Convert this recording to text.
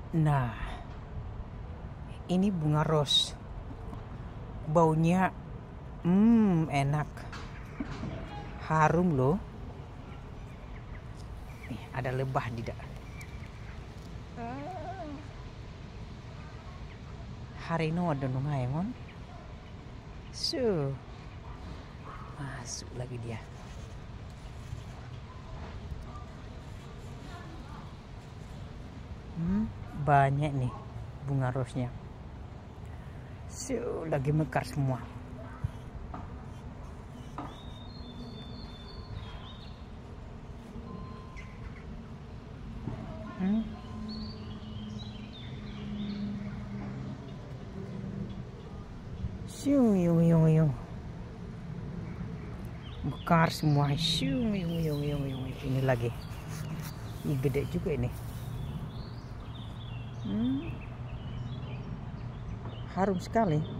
Nah, ini bunga ros. Baunya enak. Harum loh. Nih, ada lebah tidak? Hari ini ada nungaemon. Masuk lagi dia. Banyak nih bunga rosnya. Lagi mekar semua. Mekar semua. Ini lagi. Ini gede juga ini. Harum sekali.